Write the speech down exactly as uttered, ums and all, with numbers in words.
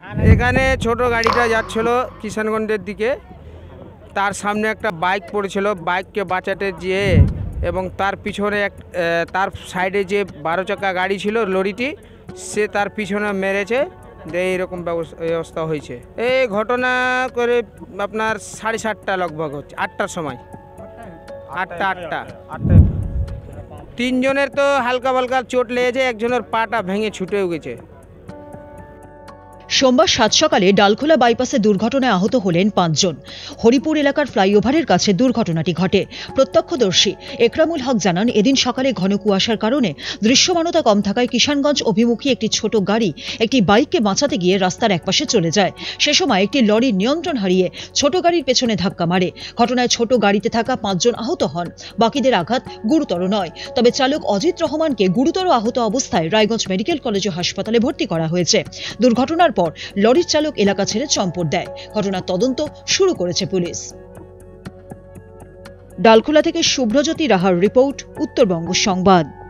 এখানে ছোট গাড়িটা যাচ্ছিল কিষানগঞ্জের দিকে, তার সামনে একটা বাইক পড়েছিল, বাইককে বাঁচাতে গিয়ে এবং তার পিছনে এক তার সাইডে যে বারো চাকা গাড়ি ছিল লরিটি, সে তার পিছনে মেরেছে, যে এইরকম ব্যবস্থা হয়েছে। এই ঘটনা করে আপনার সাড়ে সাতটা লগভগ হচ্ছে, আটটার সময়, আটটা আটটা আটটা তিনজনের তো হালকা হালকা চোট লেগেছে, একজনের পাটা ভেঙে ছুটেও গেছে। সোমবার সাত সকালে ডালখোলা বাইপাসে দুর্ঘটনায় আহত হলেন পাঁচজন। হরিপুর এলাকার ফ্লাইওভারের কাছে দুর্ঘটনাটি ঘটে। প্রত্যক্ষদর্শী একরামুল হক জানান, এদিন সকালে ঘন কুয়াশার কারণে দৃশ্যমানতা কম থাকায় কিষানগঞ্জ অভিমুখী একটি ছোট গাড়ি একটি বাইককে বাঁচাতে গিয়ে রাস্তার একপাশে চলে যায়। সে সময় একটি লরি নিয়ন্ত্রণ হারিয়ে ছোট গাড়ির পেছনে ধাক্কা মারে। ঘটনায় ছোট গাড়িতে থাকা পাঁচজন আহত হন। বাকিদের আঘাত গুরুতর নয়, তবে চালক অজিত রহমানকে গুরুতর আহত অবস্থায় রায়গঞ্জ মেডিকেল কলেজ ও হাসপাতালে ভর্তি করা হয়েছে। দুর্ঘটনার পর লরির চালক এলাকা ছেড়ে চম্পট দেয়। ঘটনার তদন্ত শুরু করেছে পুলিশ। ডালখোলা থেকে শুভ্রজ্যোতি রাহার রিপোর্ট, উত্তরবঙ্গ সংবাদ।